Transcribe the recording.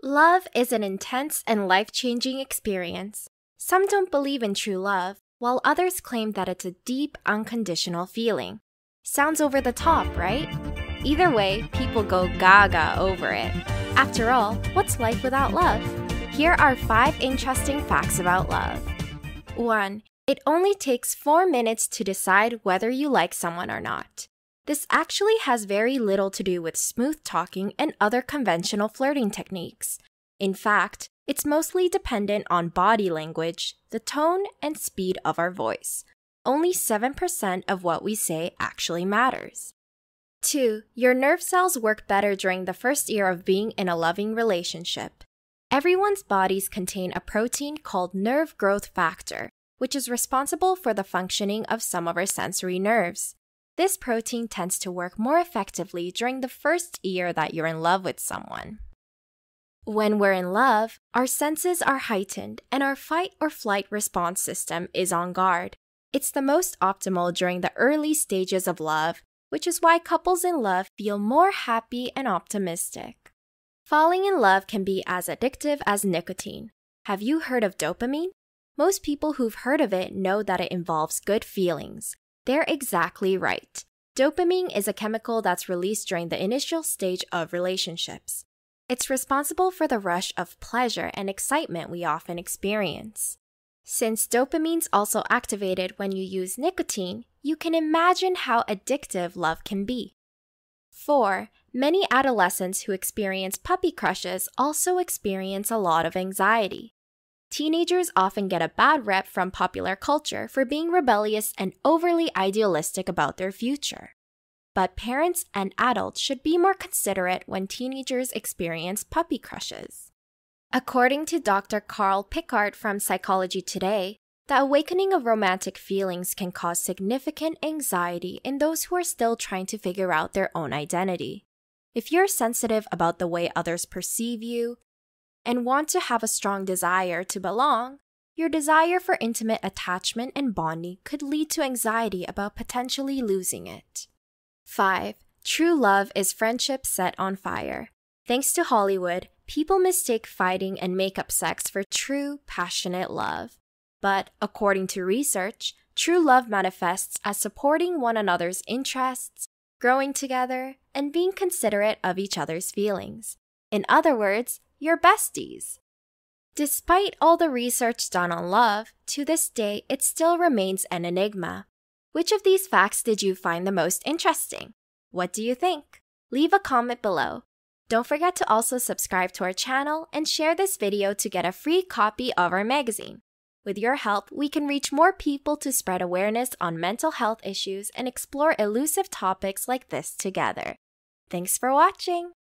Love is an intense and life-changing experience. Some don't believe in true love, while others claim that it's a deep, unconditional feeling. Sounds over the top, right? Either way, people go gaga over it. After all, what's life without love? Here are 5 interesting facts about love. 1. It only takes 4 minutes to decide whether you like someone or not. This actually has very little to do with smooth talking and other conventional flirting techniques. In fact, it's mostly dependent on body language, the tone, and speed of our voice. Only 7% of what we say actually matters. 2. Your nerve cells work better during the first year of being in a loving relationship. Everyone's bodies contain a protein called nerve growth factor, which is responsible for the functioning of some of our sensory nerves. This protein tends to work more effectively during the first year that you're in love with someone. When we're in love, our senses are heightened and our fight or flight response system is on guard. It's the most optimal during the early stages of love, which is why couples in love feel more happy and optimistic. Falling in love can be as addictive as nicotine. Have you heard of dopamine? Most people who've heard of it know that it involves good feelings. They're exactly right. Dopamine is a chemical that's released during the initial stage of relationships. It's responsible for the rush of pleasure and excitement we often experience. Since dopamine's also activated when you use nicotine, you can imagine how addictive love can be. 4. Many adolescents who experience puppy crushes also experience a lot of anxiety. Teenagers often get a bad rep from popular culture for being rebellious and overly idealistic about their future. But parents and adults should be more considerate when teenagers experience puppy crushes. According to Dr. Carl Pickard from Psychology Today, the awakening of romantic feelings can cause significant anxiety in those who are still trying to figure out their own identity. If you're sensitive about the way others perceive you, and want to have a strong desire to belong, your desire for intimate attachment and bonding could lead to anxiety about potentially losing it. 5. True love is friendship set on fire. Thanks to Hollywood, people mistake fighting and makeup sex for true, passionate love. But, according to research, true love manifests as supporting one another's interests, growing together, and being considerate of each other's feelings. In other words, your besties. Despite all the research done on love, to this day it still remains an enigma. Which of these facts did you find the most interesting? What do you think? Leave a comment below. Don't forget to also subscribe to our channel and share this video to get a free copy of our magazine. With your help, we can reach more people to spread awareness on mental health issues and explore elusive topics like this together. Thanks for watching!